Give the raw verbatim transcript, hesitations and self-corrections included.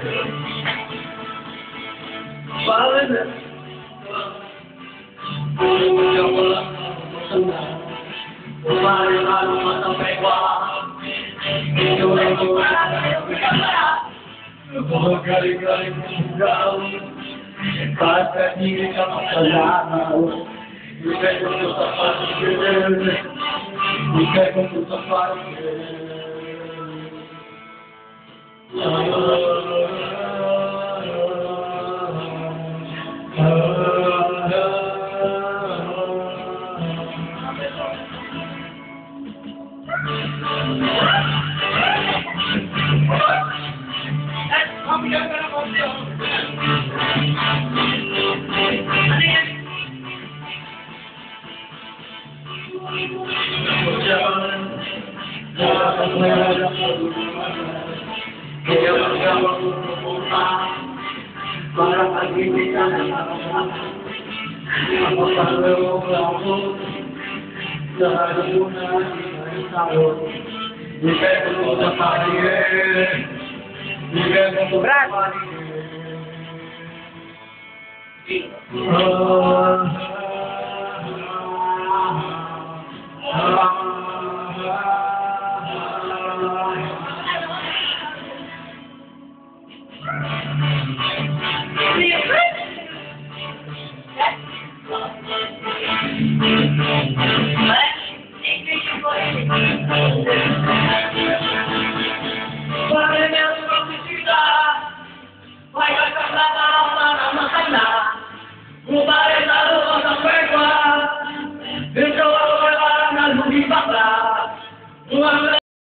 Bakit na? Ikaw ko lang masama. Umari-halo matapay ko. Ikaw lang ko magaling-galing mong gaw. Kahit na hindi ka makalamaw. Ikay ko mo sa paligid. Ikay ko mo sa paligid. Kaya magawag mo pupunta para pag-ibig ka na nakasama. Ako paglaw ako sa haluna ay tao. Ibig mo sa paligid. Ibig mo sa paligid.